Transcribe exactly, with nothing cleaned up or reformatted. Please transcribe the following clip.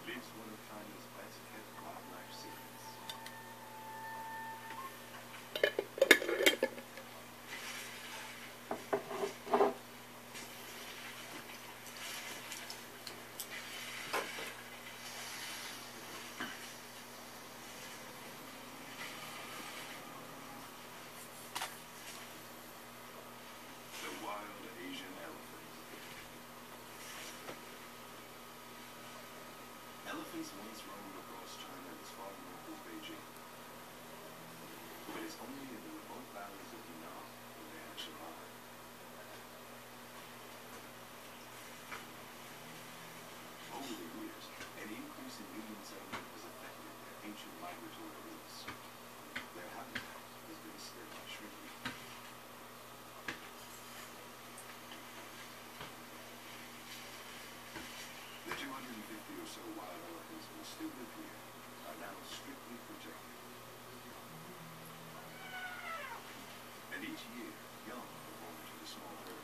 lives one of China's best kept wildlife secrets. The wild Asian elephant. Elephants once roamed across China as far north as Beijing. But it's only in the remote valleys of Yunnan that they have survived. Over the years, an increase in human settlement has affected their ancient migratory routes. Their habitat has been steadily shrinking. The two hundred fifty or so wild elephants who still live here are now strictly protected. And each year, young are born to the small herd.